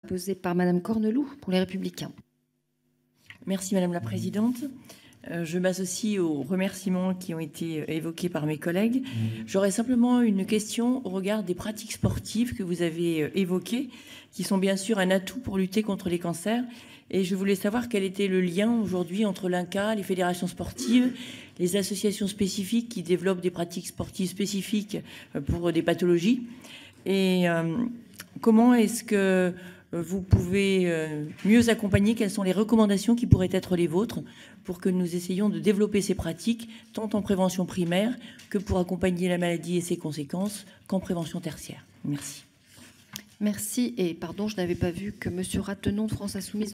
Posée par Madame Corneloup pour les Républicains. Merci Madame la Présidente. Je m'associe aux remerciements qui ont été évoqués par mes collègues. J'aurais simplement une question au regard des pratiques sportives que vous avez évoquées, qui sont bien sûr un atout pour lutter contre les cancers. Et je voulais savoir quel était le lien aujourd'hui entre l'INCa, les fédérations sportives, les associations spécifiques qui développent des pratiques sportives spécifiques pour des pathologies. Et comment est-ce que vous pouvez mieux accompagner? Quelles sont les recommandations qui pourraient être les vôtres pour que nous essayions de développer ces pratiques, tant en prévention primaire que pour accompagner la maladie et ses conséquences, qu'en prévention tertiaire? Merci. Merci. Et pardon, je n'avais pas vu que Monsieur Ratenon de France Insoumise